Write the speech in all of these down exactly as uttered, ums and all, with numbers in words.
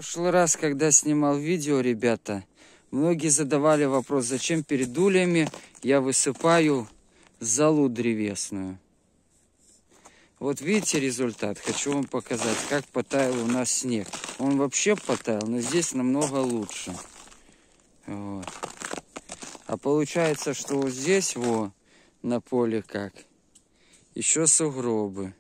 прошлый раз, когда снимал видео, ребята, многие задавали вопрос, зачем перед ульями я высыпаю золу древесную. Вот видите результат, хочу вам показать, как потаял у нас снег. Он вообще потаял, но здесь намного лучше. Вот. А получается, что вот здесь, во, на поле как, еще сугробы.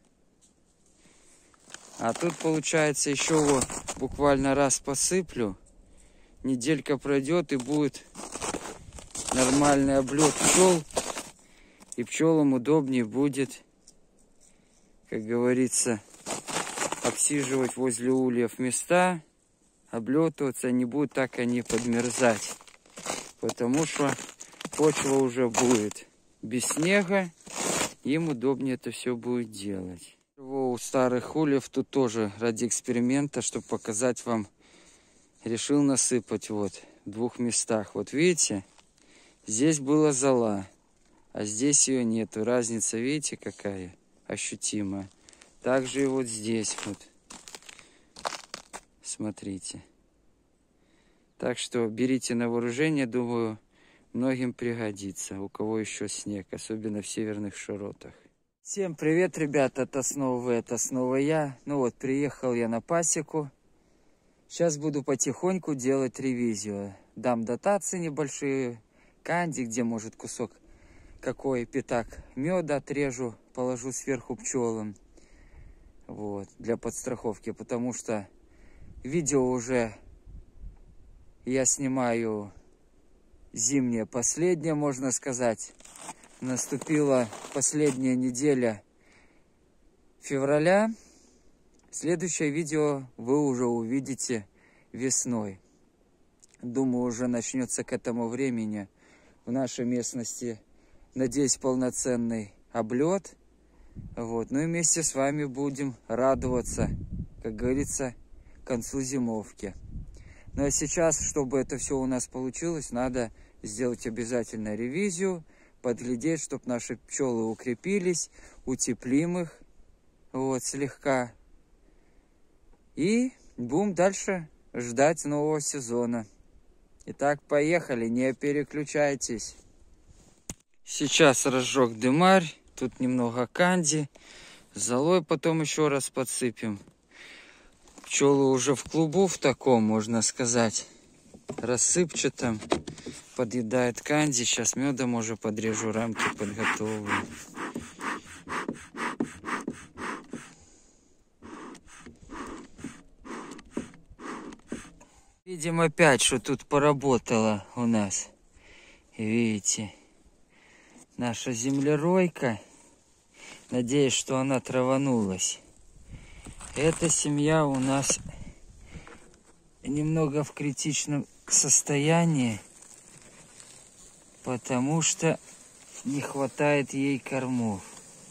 А тут получается еще вот буквально раз посыплю, неделька пройдет и будет нормальный облет пчел, и пчелам удобнее будет, как говорится, обсиживать возле ульев места, облетываться, не будут так они подмерзать, потому что почва уже будет без снега, им удобнее это все будет делать. У старых ульев тут тоже ради эксперимента, чтобы показать вам, решил насыпать вот в двух местах. Вот видите, здесь была зола, а здесь ее нету. Разница, видите, какая ощутимая. Также и вот здесь вот. Смотрите. Так что берите на вооружение, думаю, многим пригодится, у кого еще снег, особенно в северных широтах. Всем привет, ребята, это снова вы, это снова я. Ну вот, приехал я на пасеку. Сейчас буду потихоньку делать ревизию. Дам дотации небольшие, канди, где может кусок какой пятак меда отрежу, положу сверху пчелам. Вот, для подстраховки, потому что видео уже я снимаю зимнее, последнее, можно сказать. Наступила последняя неделя февраля. Следующее видео вы уже увидите весной. Думаю, уже начнется к этому времени в нашей местности, надеюсь, полноценный облет. Вот. Ну и вместе с вами будем радоваться, как говорится, к концу зимовки. Ну а сейчас, чтобы это все у нас получилось, надо сделать обязательно ревизию, подглядеть, чтобы наши пчелы укрепились, утеплим их вот слегка. И будем дальше ждать нового сезона. Итак, поехали, не переключайтесь. Сейчас разжег дымарь, тут немного канди, золой потом еще раз подсыпем. Пчелы уже в клубу в таком, можно сказать, рассыпчатом. Подъедает канди. Сейчас медом уже подрежу, рамки подготовлю. Видим опять, что тут поработала у нас. Видите, наша землеройка. Надеюсь, что она траванулась. Эта семья у нас немного в критичном состоянии, потому что не хватает ей кормов.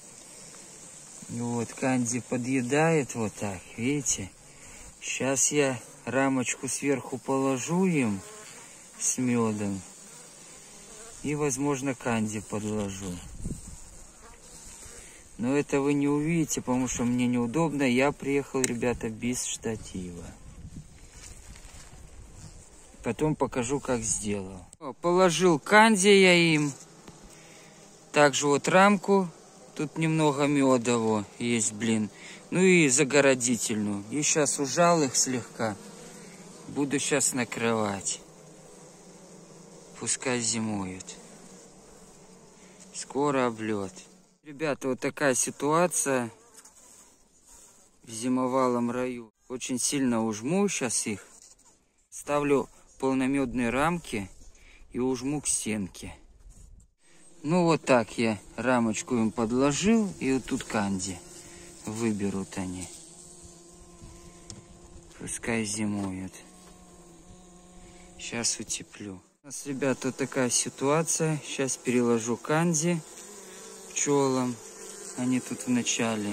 Вот, канди подъедает вот так, видите. Сейчас я рамочку сверху положу им с медом. И, возможно, канди подложу. Но это вы не увидите, потому что мне неудобно. Я приехал, ребята, без штатива. Потом покажу, как сделал. Положил канди я им. Также вот рамку. Тут немного медового есть, блин. Ну и загородительную. И сейчас ужал их слегка. Буду сейчас накрывать. Пускай зимуют. Скоро облет. Ребята, вот такая ситуация в зимовалом раю. Очень сильно ужму сейчас их. Ставлю полномедные рамки и ужму к стенке. Ну вот так я рамочку им подложил, и вот тут канди выберут они. Пускай зимуют. Сейчас утеплю. У нас, ребята, вот такая ситуация. Сейчас переложу канди пчелам. Они тут в начале.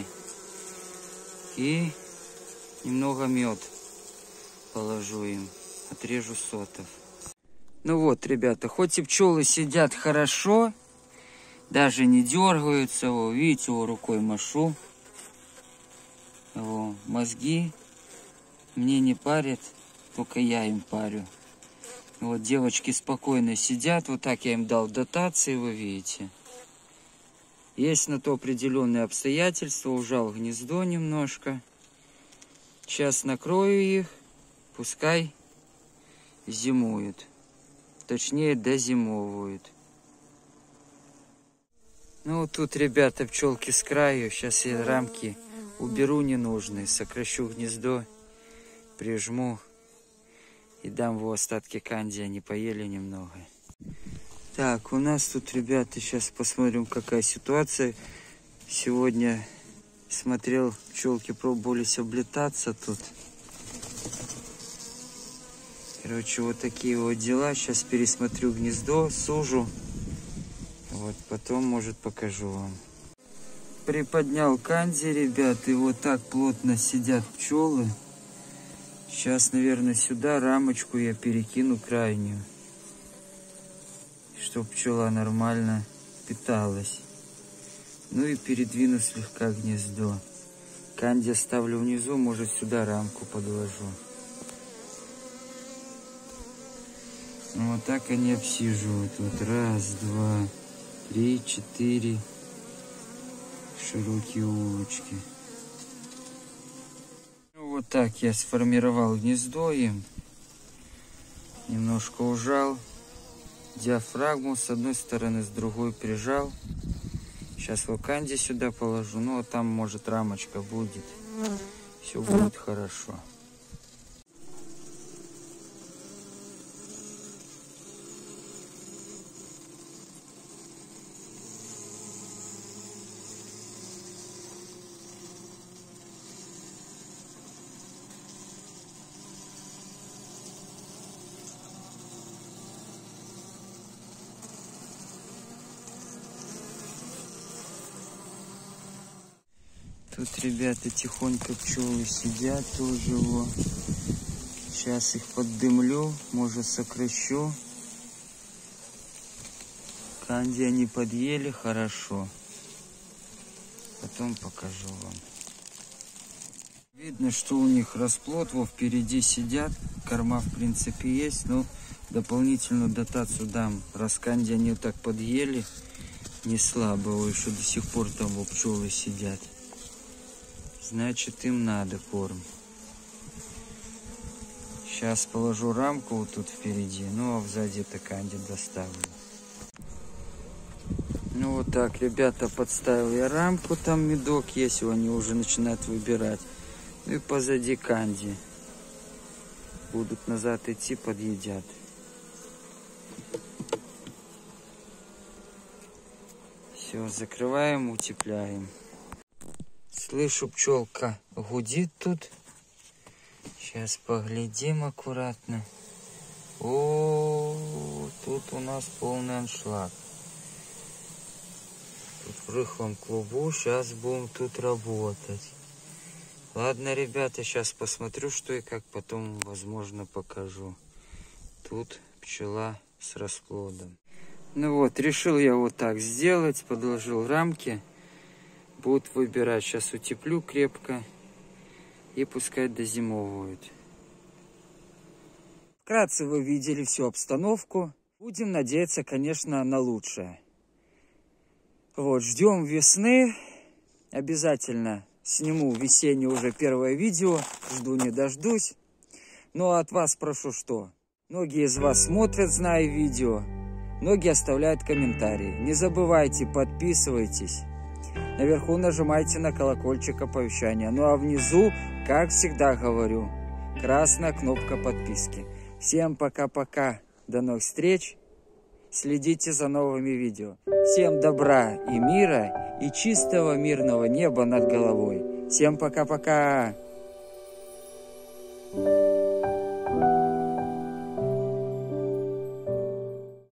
И немного мед положу им. Отрежу сотов. Ну вот, ребята, хоть и пчелы сидят хорошо, даже не дергаются. О, видите, о, рукой машу. О, мозги мне не парят. только я им парю. Вот девочки спокойно сидят, вот так я им дал дотации, вы видите. Есть на то определенные обстоятельства, ужал гнездо немножко. Сейчас накрою их, пускай зимуют. Точнее, дозимовывают. Ну вот тут, ребята, пчелки с краю. Сейчас я рамки уберу ненужные, сокращу гнездо, прижму и дам в остатки канди, они поели немного. Так, у нас тут, ребята, сейчас посмотрим, какая ситуация. Сегодня смотрел, пчелки пробовались облетаться тут. Короче, вот такие вот дела. Сейчас пересмотрю гнездо, сужу. Вот, потом, может, покажу вам. Приподнял канди, ребят, и вот так плотно сидят пчелы. Сейчас, наверное, сюда рамочку я перекину крайнюю, чтобы пчела нормально питалась. Ну и передвину слегка гнездо. Канди ставлю внизу, может, сюда рамку подложу. Вот так они обсиживают. Вот раз, два, три, четыре. Широкие улочки. Вот так я сформировал гнездо им. Немножко ужал. Диафрагму с одной стороны, с другой прижал. Сейчас ваканди сюда положу. Ну, а там, может, рамочка будет. Все будет хорошо. Тут, ребята, тихонько пчелы сидят тоже. Вот. Сейчас их поддымлю, может, сокращу. Канди они подъели хорошо. Потом покажу вам. Видно, что у них расплод. Вот впереди сидят. Корма, в принципе, есть. Но дополнительную дотацию дам. Раз канди они вот так подъели, не слабого, еще до сих пор там вот пчелы сидят. Значит, им надо корм. Сейчас положу рамку вот тут впереди, ну а сзади это канди доставлю. Ну вот так, ребята, подставил я рамку, там медок есть, они уже начинают выбирать. Ну и позади канди. Будут назад идти, подъедят. Все, закрываем, утепляем. Слышу, пчелка гудит тут. Сейчас поглядим аккуратно. О, тут у нас полный аншлаг. Тут в рыхлом клубу. Сейчас будем тут работать. Ладно, ребята, сейчас посмотрю, что и как. Потом, возможно, покажу. Тут пчела с расплодом. Ну вот, решил я вот так сделать. Подложил рамки. Будут выбирать. Сейчас утеплю крепко. И пускай дозимовывают. Вкратце вы видели всю обстановку. Будем надеяться, конечно, на лучшее. Вот, ждем весны. Обязательно сниму весеннее уже первое видео. Жду не дождусь. Но от вас прошу что? Многие из вас смотрят, зная видео. Многие оставляют комментарии. Не забывайте, подписывайтесь. Наверху нажимайте на колокольчик оповещания. Ну а внизу, как всегда говорю, красная кнопка подписки. Всем пока-пока. До новых встреч. Следите за новыми видео. Всем добра и мира и чистого мирного неба над головой. Всем пока-пока.